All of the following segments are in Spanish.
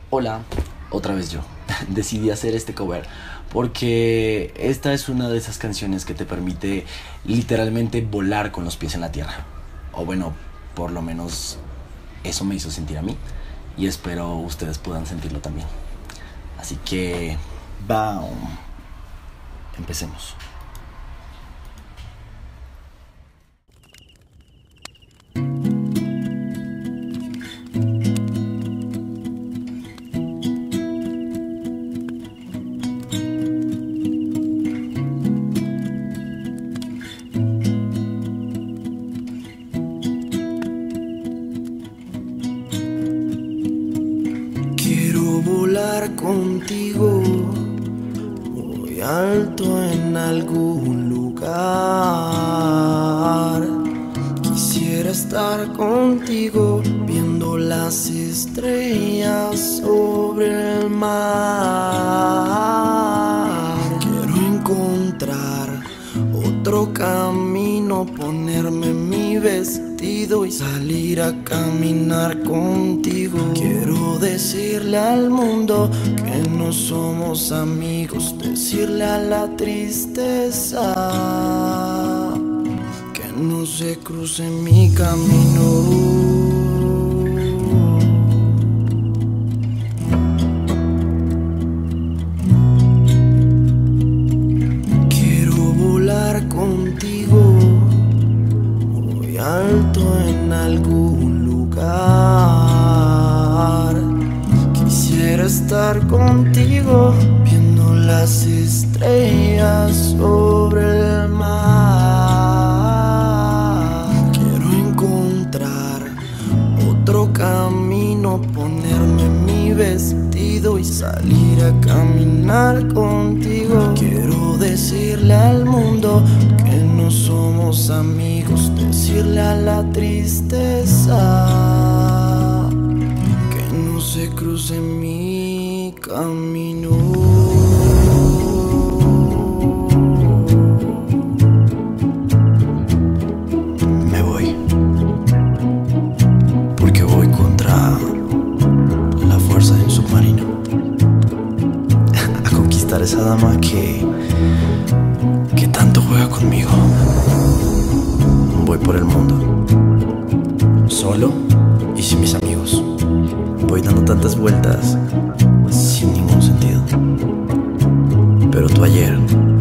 Hola, otra vez yo. Decidí hacer este cover porque esta es una de esas canciones que te permite literalmente volar con los pies en la tierra. O bueno, por lo menos eso me hizo sentir a mí y espero ustedes puedan sentirlo también. Así que, ¡bam! Empecemos. Quiero volar contigo muy alto en algún lugar. Quisiera estar contigo viendo las estrellas sobre el mar. Quiero encontrar otro camino, ponerme mi vestido y salir a caminar contigo. Quiero decirle al mundo que no somos amigos, decirle a la tristeza que no se cruce mi camino. Contigo muy alto en algún lugar. Quisiera estar contigo viendo las estrellas sobre el mar. Quiero encontrar otro camino, ponerme mi vestido y salir a caminar contigo. Quiero decirle al mundo que no somos amigos, decirle a la tristeza que no se cruce mi camino. Me voy porque voy contra la fuerza de un submarino a conquistar esa dama que tanto juega conmigo. Voy por el mundo, solo y sin mis amigos. Voy dando tantas vueltas sin ningún sentido. Pero tú ayer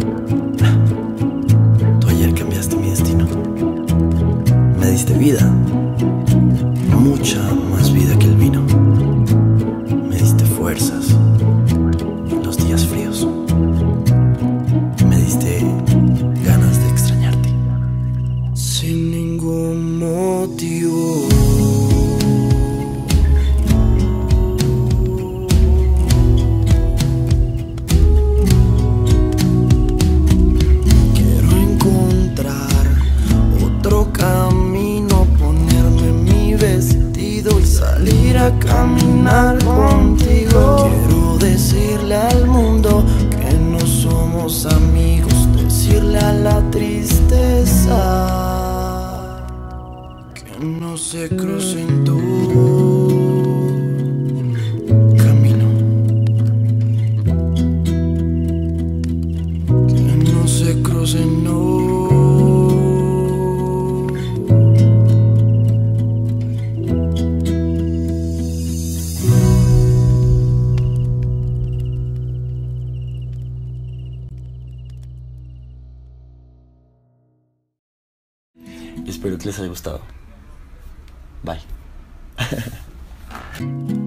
cambiaste mi destino. Me diste vida, mucha más vida que el vino. Me diste fuerzas en los días fríos. Me diste ganas de extrañarte sin ningún motivo. Quiero encontrar otro camino, ponerme mi vestido y salir a caminar contigo. Quiero decirle al mundo que no somos amigos, decirle a la tristeza que no se cruce en tu camino, que no se cruce, no. Espero que les haya gustado. Bye.